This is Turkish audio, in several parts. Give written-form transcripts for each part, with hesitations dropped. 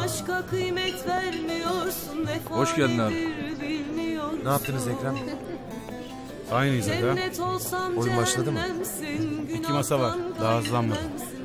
aşka kıymet vermiyorsun. Hoş geldin abi. Ne yaptınız Ekrem? Aynıyız aga. Oyun başladı mı? 2 masa var. Daha hızlanmadı.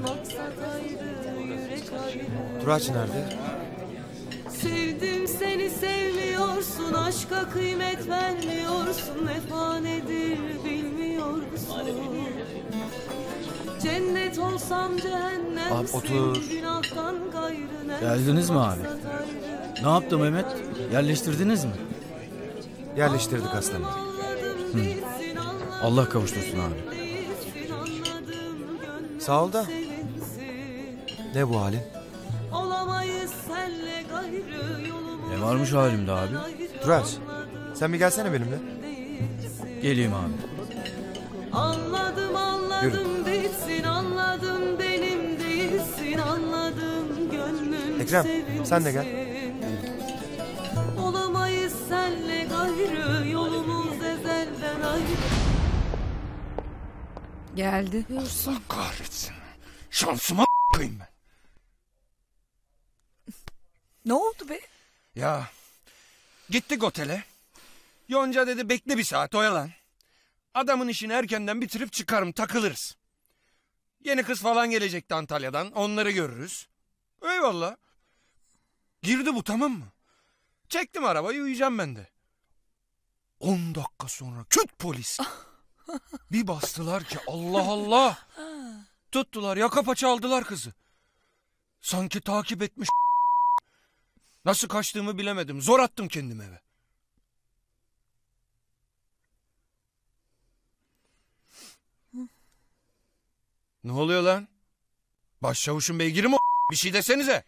Turaç nerede? Sevdim seni sevmiyorsun, aşka kıymet vermiyorsun, vefa nedir bilmiyorsun. Cennet olsam cehennemsin. Abi otur. Günahtan gayrı Geldiniz mi abi? Ne yaptı Mehmet? Yerleştirdiniz mi? Yerleştirdik aslanım. Allah kavuştursun abi. Sağ ol da. Ne bu halin? Olamayız senle gayrı yolumuz. Ne varmış halimde abi? Turaç, sen bir gelsene benimle. Geleyim abi. Anladım bitsin, anladım benim değilsin, anladım gönlün Ekrem, sevinsin. sen de gel. Olamayız senle gayrı yolumuz ezelden ayrı. Geldi. Allah kahretsin. Şansıma koyayım ben. Ne oldu be? Ya gittik otele. Yonca dedi bekle bir saat oyalan. Adamın işini erkenden bitirip çıkarım takılırız. Yeni kız falan gelecekti Antalya'dan, onları görürüz. Eyvallah. Girdi bu, tamam mı? Çektim arabayı, uyuyacağım ben de. 10 dakika sonra küt polis. Bir bastılar ki Allah Allah. Tuttular, yaka paça aldılar kızı. Sanki takip etmiş. Nasıl kaçtığımı bilemedim. Zor attım kendimi eve. Ne oluyor lan? Başçavuşun beygiri mi o? Bir şey desenize.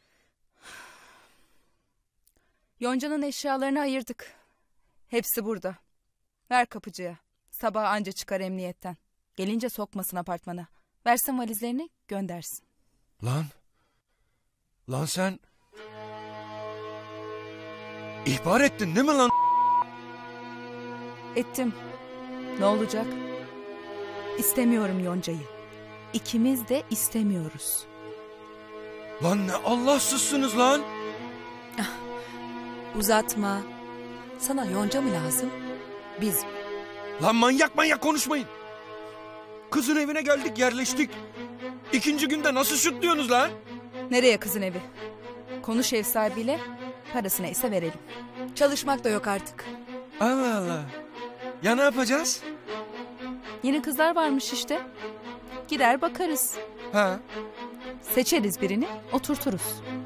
Yonca'nın eşyalarını ayırdık. Hepsi burada. Ver kapıcıya. Sabah anca çıkar emniyetten. Gelince sokmasın apartmana. Versin valizlerini, göndersin. Lan sen... İhbar ettin değil mi lan? Ettim. Ne olacak? İstemiyorum Yonca'yı. İkimiz de istemiyoruz. Lan ne Allahsızsınız lan? Uzatma. Sana yonca mı lazım? Biz. Lan manyak konuşmayın. Kızın evine geldik, yerleştik. 2. günde nasıl şutluyorsunuz lan? Nereye kızın evi? Konuş ev sahibiyle, parasını ise verelim. Çalışmak da yok artık. Allah Allah. Ya ne yapacağız? Yeni kızlar varmış işte. Gider bakarız. Ha? Seçeriz birini, oturturuz.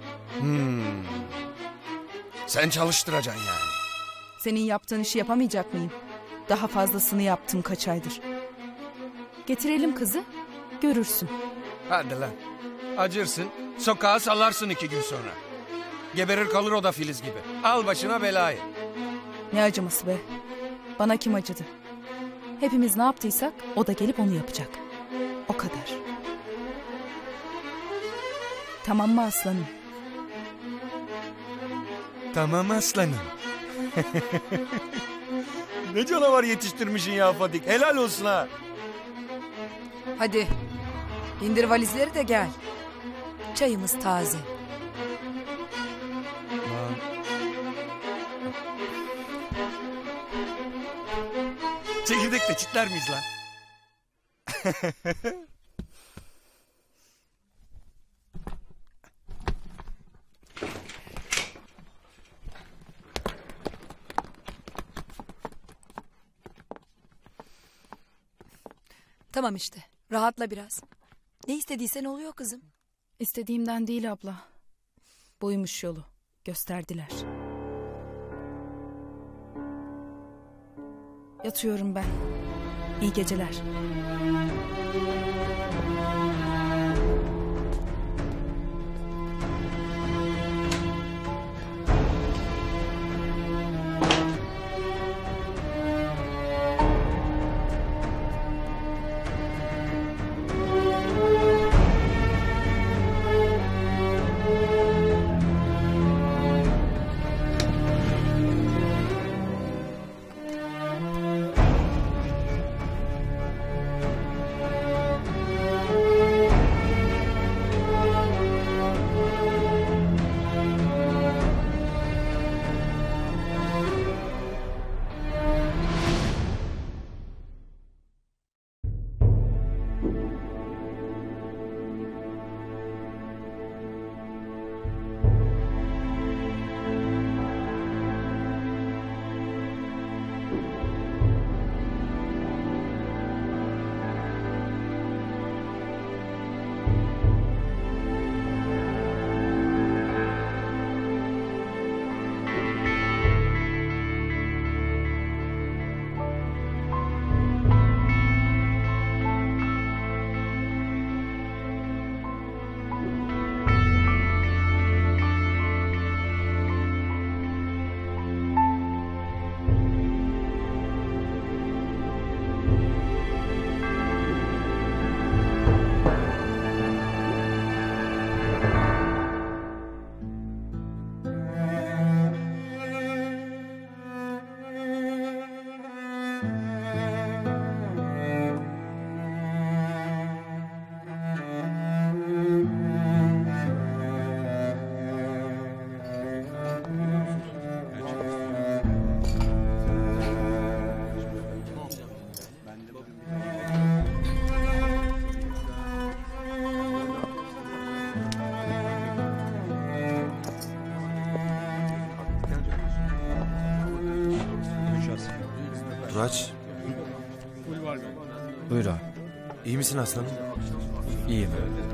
Sen çalıştıracaksın yani. Senin yaptığın işi yapamayacak mıyım? Daha fazlasını yaptım kaç aydır. Getirelim kızı, görürsün. Hadi lan. Acırsın, sokağa salarsın 2 gün sonra. Geberir kalır o da Filiz gibi. Al başına belayı. Ne acıması be? Bana kim acıdı? Hepimiz ne yaptıysak o da gelip onu yapacak. O kadar. Tamam mı aslanım? Tamam aslanım. Ne canavar yetiştirmişsin ya Fadik. Helal olsun ha. Hadi. İndir valizleri de gel. Çayımız taze. Çekirdek de çitler miyiz lan? Tamam işte. Rahatla biraz. Ne istediysen oluyor kızım. İstediğimden değil abla. Buymuş yolu. Gösterdiler. Yatıyorum ben. İyi geceler. Turaç, Buyur abi. iyi misin aslanım? İyiyim.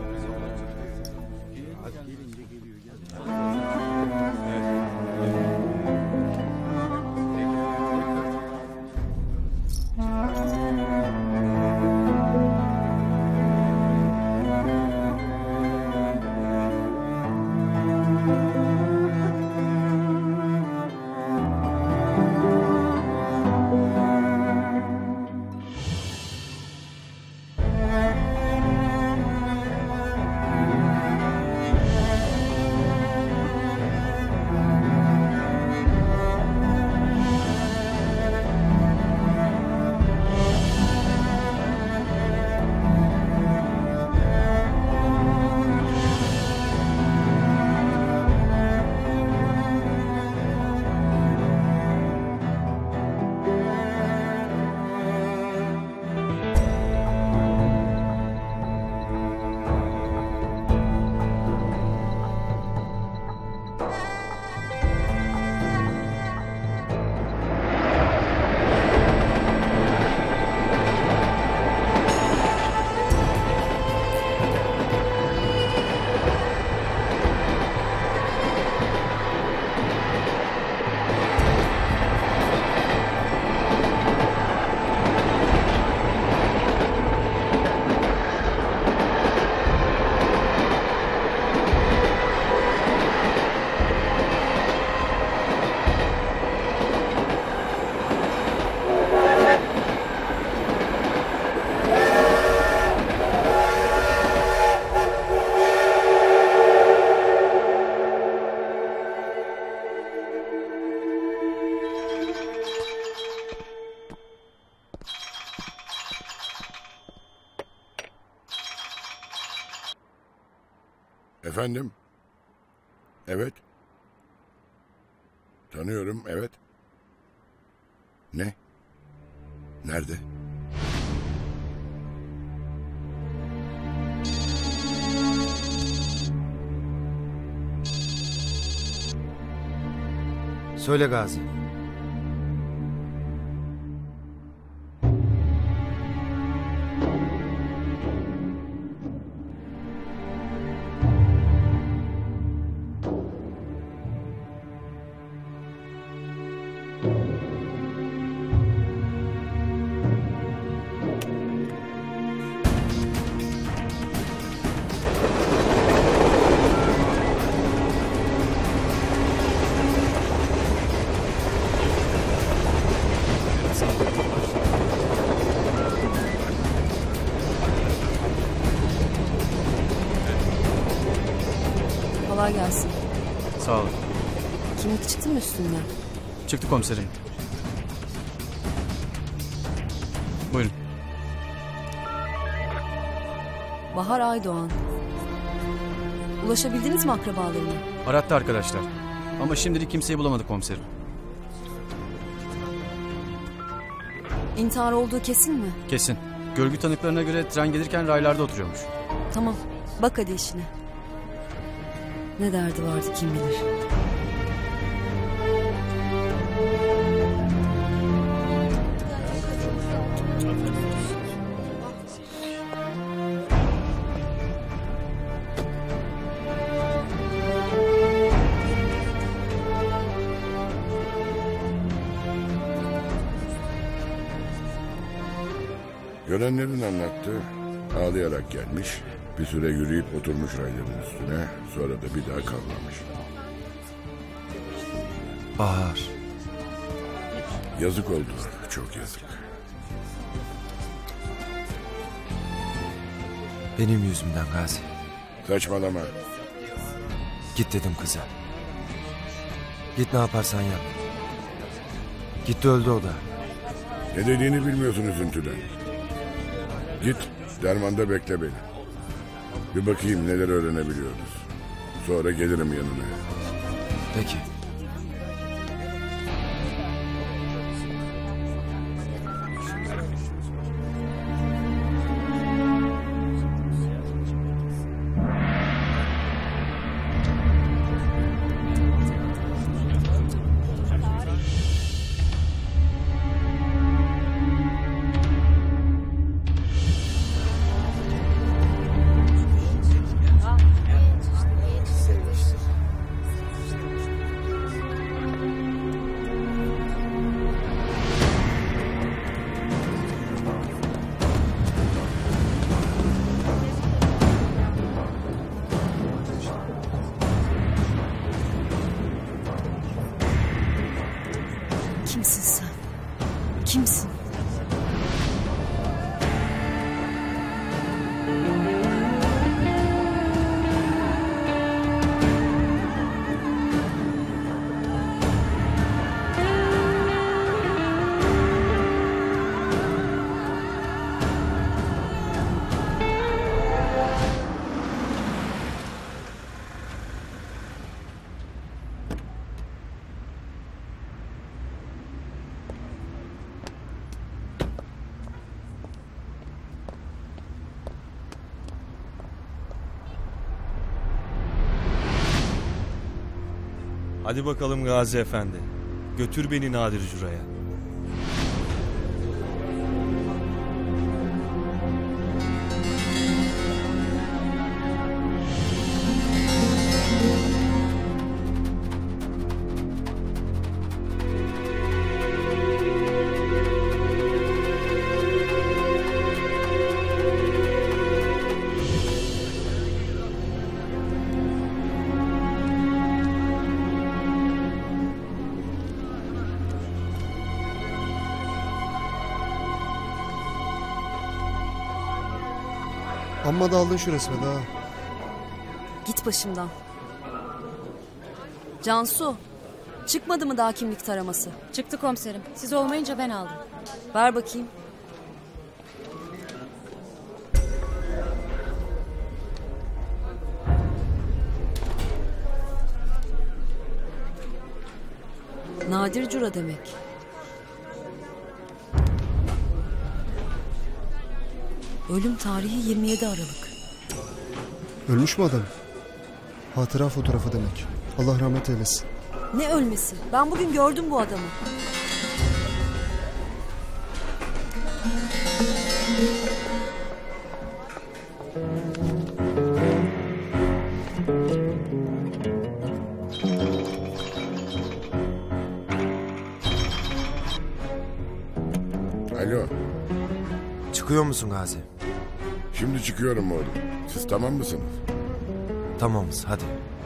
Efendim? Evet. Tanıyorum, evet. Ne? Nerede? Söyle Gazi. Kolay gelsin. Sağ olun. Kimlik çıktı mı üstünden? Çıktı komiserim. Buyurun. Bahar Aydoğan. Ulaşabildiniz mi akrabalarına? Arattı arkadaşlar. Ama şimdilik kimseyi bulamadık komiserim. İntihar olduğu kesin mi? Kesin. Görgü tanıklarına göre tren gelirken raylarda oturuyormuş. Tamam. Bak hadi işine. Ne derdi vardı kim bilir. Görenlerin anlattı. Ağlayarak gelmiş. Bir süre yürüyüp oturmuş rayların üstüne. Sonra da bir daha kalmamış. Bahar. Yazık oldu. Çok yazık. Benim yüzümden Gazi. Saçmalama. Git dedim kıza. Git ne yaparsan yap. Gitti öldü o da. Ne dediğini bilmiyorsun üzüntüden. Git dermanda bekle beni. Bir bakayım neler öğrenebiliyoruz. Sonra gelirim yanına. Peki. Hadi bakalım Gazi Efendi. Götür beni Nadir Cura'ya. Amma da aldın şu resmen ha. Git başımdan. Cansu, çıkmadı mı daha kimlik taraması? Çıktı komiserim. Siz olmayınca ben aldım. Ver bakayım. Nadir Cura demek. Ölüm tarihi 27 Aralık. Ölmüş mü adam? Hatıra fotoğrafı demek. Allah rahmet eylesin. Ne ölmesi? Ben bugün gördüm bu adamı. Alo. Çıkıyor musun Gazi? Şimdi çıkıyorum oğlum. Siz tamam mısınız? Tamamız, hadi.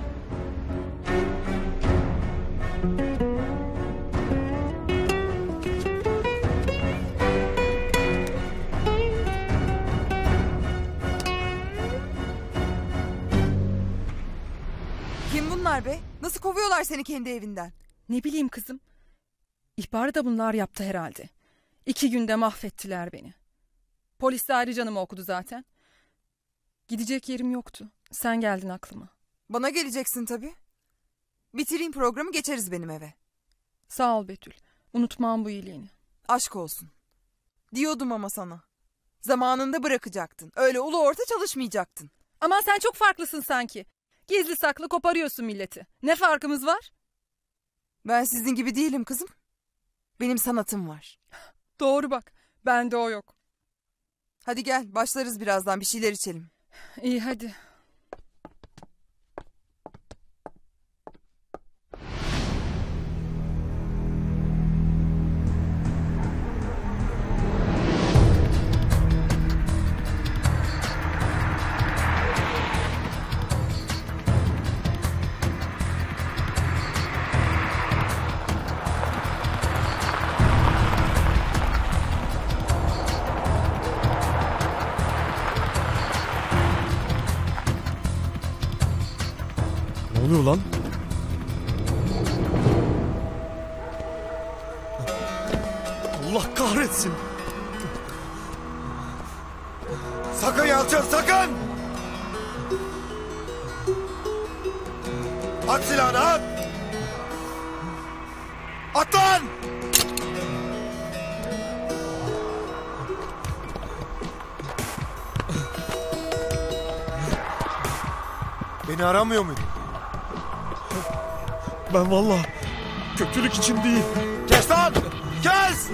Kim bunlar be? Nasıl kovuyorlar seni kendi evinden? Ne bileyim kızım. İhbarı da bunlar yaptı herhalde. 2 günde mahvettiler beni. Polis de ayrı canımı okudu zaten. Gidecek yerim yoktu. Sen geldin aklıma. Bana geleceksin tabii. Bitireyim programı, geçeriz benim eve. Sağ ol Betül. Unutmam bu iyiliğini. Aşk olsun. Diyordum ama sana. Zamanında bırakacaktın. Öyle ulu orta çalışmayacaktın. Aman sen çok farklısın sanki. Gizli saklı koparıyorsun milleti. Ne farkımız var? Ben sizin gibi değilim kızım. Benim sanatım var. Doğru bak. Bende o yok. Hadi gel, başlarız birazdan, bir şeyler içelim. İyi hadi. Ne oluyor lan? Allah kahretsin. Sakın Yalçın, sakın! At silahını, at! At lan! Beni aramıyor muydun? Ben vallahi kötülük için değil. Kes lan! Kes!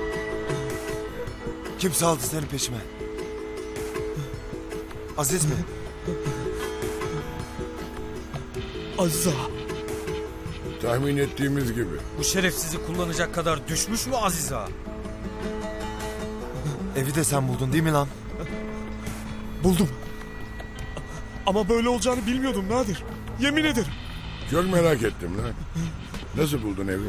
Kim saldı seni peşime? Aziz mi? Aziz ağa. Tahmin ettiğimiz gibi. Bu şerefsizi kullanacak kadar düşmüş mü Aziz ağa? Evi de sen buldun değil mi lan? Buldum. Ama böyle olacağını bilmiyordum Nadir. Yemin ederim. Çok merak ettim lan. Nasıl buldun evi?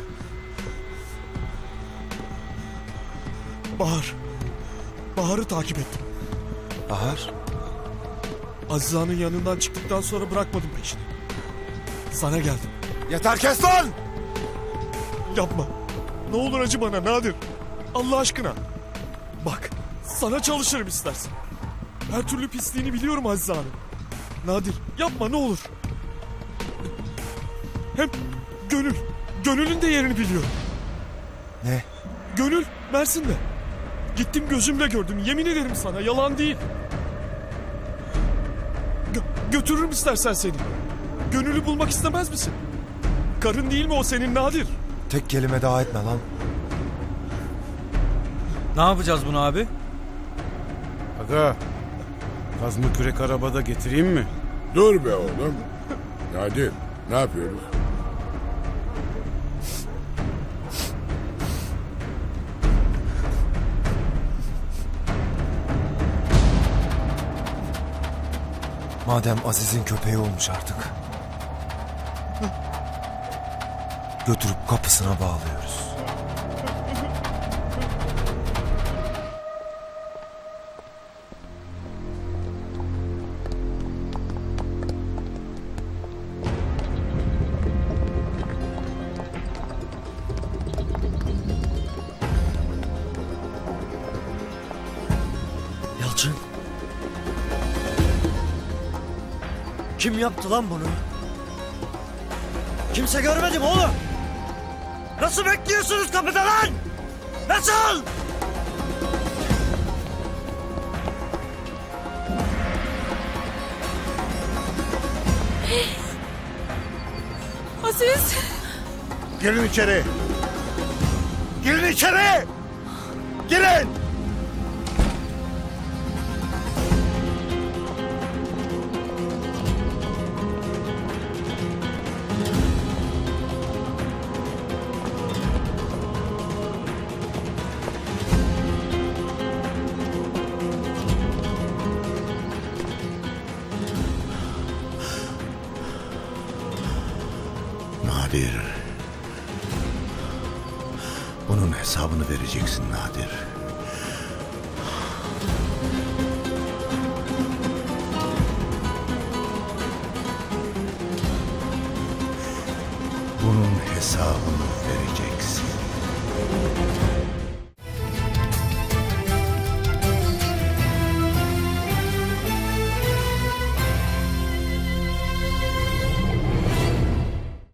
Bahar'ı takip ettim. Bahar? Aziz ağanın yanından çıktıktan sonra bırakmadım peşini. Sana geldim. Yeter, kes lan! Yapma. Ne olur acı bana Nadir. Allah aşkına. Bak, sana çalışırım istersen. Her türlü pisliğini biliyorum Aziz ağanın. Nadir, yapma ne olur. Hem Gönül'ün de yerini biliyorum. Ne? Gönül, Mersin'de. Gittim gözümle gördüm, yemin ederim sana, yalan değil. Götürürüm istersen seni. Gönül'ü bulmak istemez misin? Karın değil mi o senin Nadir? Tek kelime daha etme lan. Ne yapacağız bunu abi? Aga, kazma kürek arabada getireyim mi? Dur be oğlum. Nadir, ne yapıyoruz? Madem Aziz'in köpeği olmuş artık. Götürüp kapısına bağlıyoruz. Yalçın. Kim yaptı lan bunu? Kimse görmedi mi oğlum? Nasıl bekliyorsunuz kapıda lan? Nasıl? Aziz. Girin içeri. Girin içeri. Girin. Nadir. Bunun hesabını vereceksin Nadir. Bunun hesabını vereceksin.